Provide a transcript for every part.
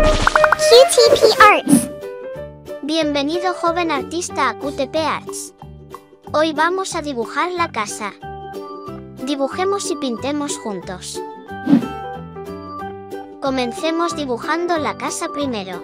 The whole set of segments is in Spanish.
QTP Arts. Bienvenido joven artista a QTP Arts. Hoy vamos a dibujar la casa. Dibujemos y pintemos juntos. Comencemos dibujando la casa primero.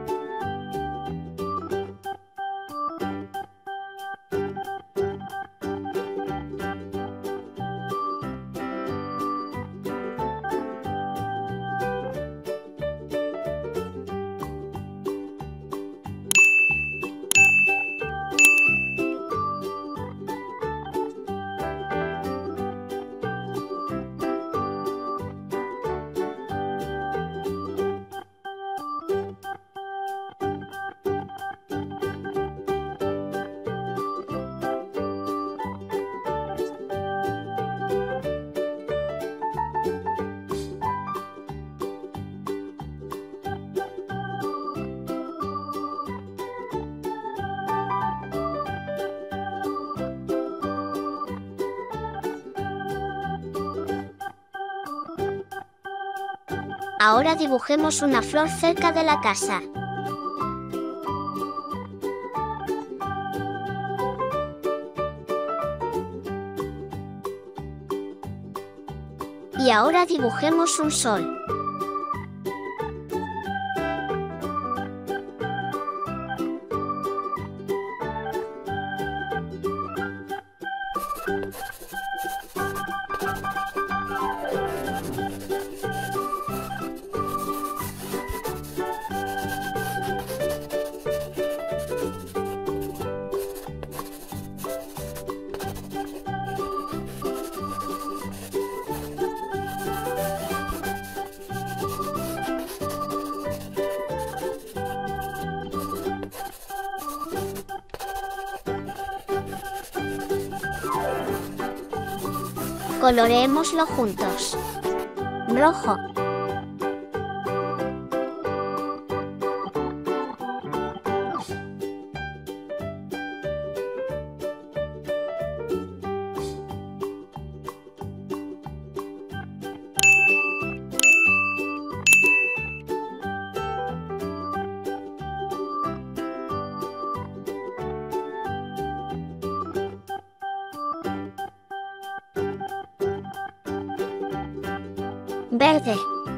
Ahora dibujemos una flor cerca de la casa. Y ahora dibujemos un sol. Coloreémoslo juntos. Rojo. Verde.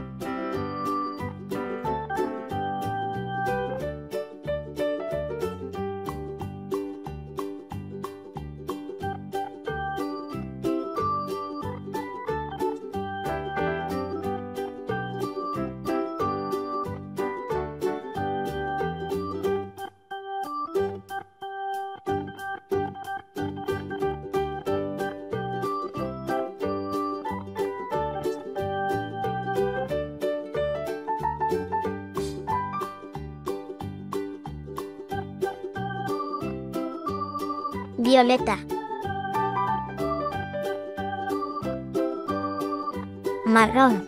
Violeta. Marrón.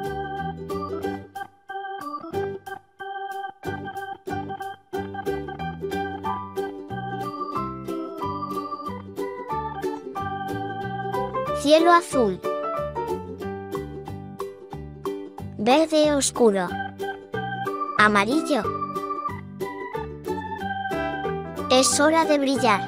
Cielo azul. Verde oscuro. Amarillo. Es hora de brillar.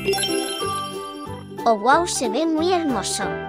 Oh wow, se ve muy hermoso.